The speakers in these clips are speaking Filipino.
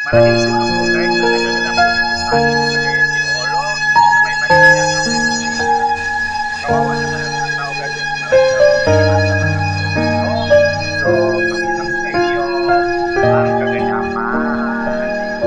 Malaking sunog po guys na nagaganap po dito sa ating Olo sa may Manila. Kawawa naman ang mga tao guys kasi marami na po so pakita ko sa inyo ang kaganapan.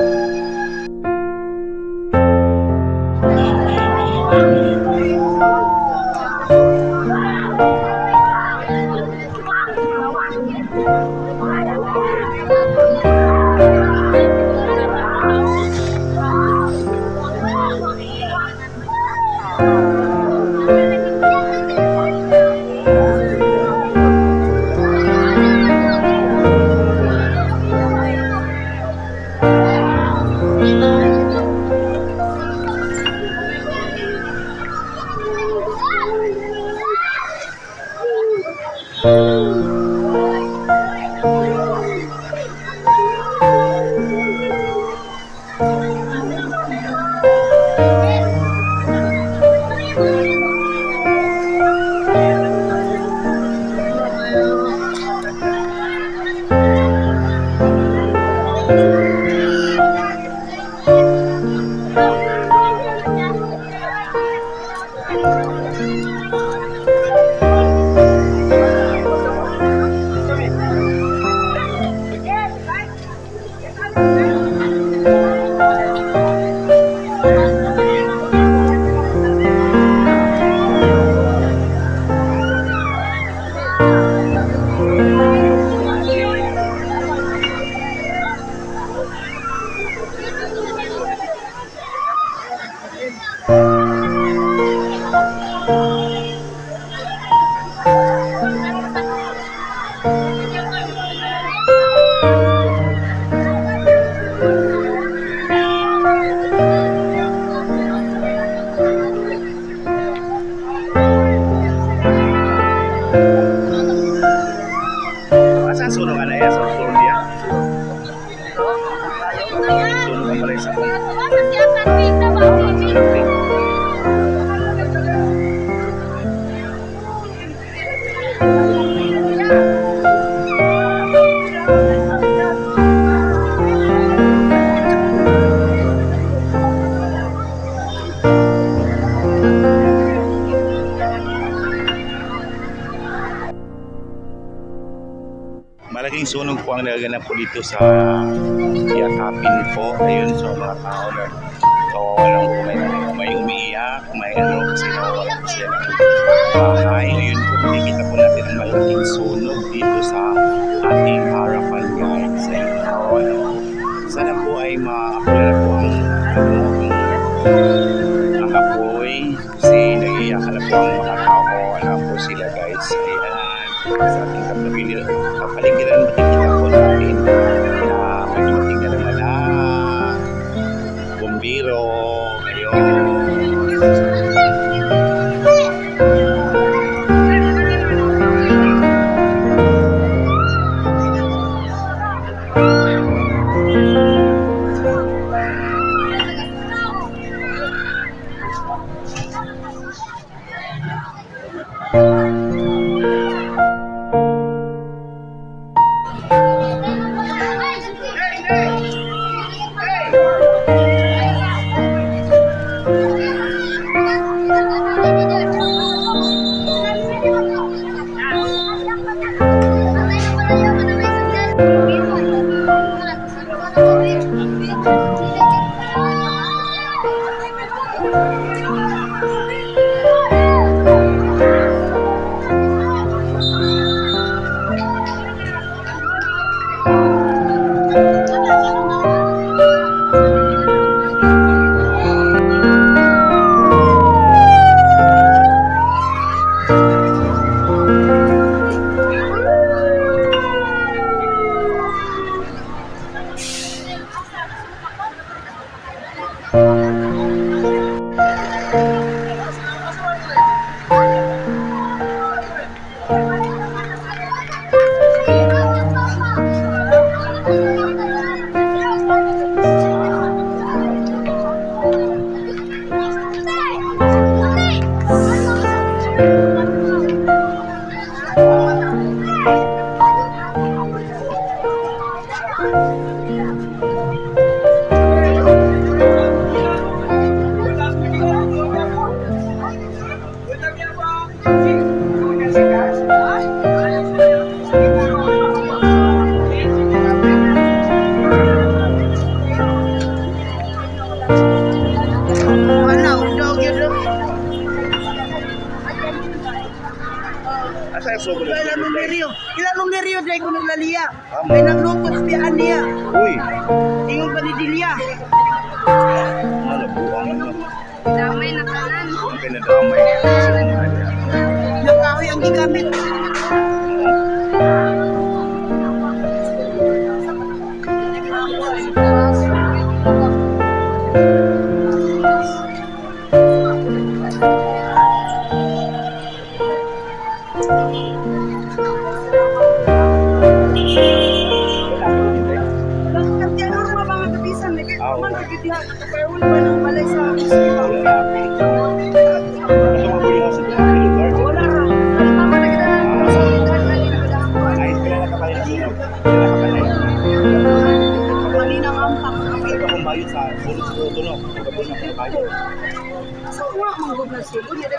Asa sunog na yan sa Florida? Sunog ang pala isa. Malaking sunog po ang nagaganap po dito sa Yakapin po. Ayun, so mga tao na kawawa lang po, may umiiyak, may ano, kasi nawawala po sila ng bahay. Ayun po, nakikita po natin ang malaking sunog dito sa ating harapan guys. Ayun, kawawa lang po. Sana po ay maapula po ang apoy kasi nag-iiyakan na po ang mga tao. Wala po sila guys. Ayan, sa ating kapaligiran makikita po natin na magiging na naman na bumbiro. Ayun. nanay ko naglaliya. May nagluto sa biyaan niya. Uy, Ingon pa ni Dilia. malabuang mo. Damay na kanan. Ang pinadamay. Yung kahoy ang gigamit.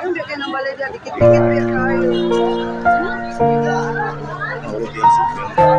Dikit-dikit ya kayo.